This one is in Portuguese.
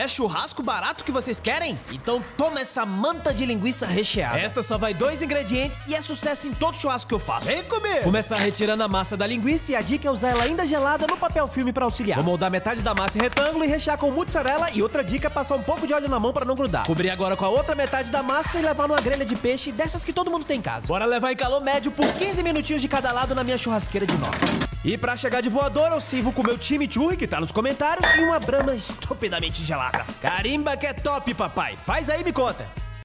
É churrasco barato que vocês querem? Então toma essa manta de linguiça recheada. Essa só vai 2 ingredientes e é sucesso em todo churrasco que eu faço. Vem comer! Começar retirando a massa da linguiça e a dica é usar ela ainda gelada no papel filme pra auxiliar. Vou moldar metade da massa em retângulo e rechear com mussarela e outra dica é passar um pouco de óleo na mão pra não grudar. Cobrir agora com a outra metade da massa e levar numa grelha de peixe dessas que todo mundo tem em casa. Bora levar em calor médio por 15 minutinhos de cada lado na minha churrasqueira de inox. E pra chegar de voador eu sirvo com o meu chimichurri que tá nos comentários e uma brama estupidamente gelada. Carimba que é top, papai. Faz aí e me conta.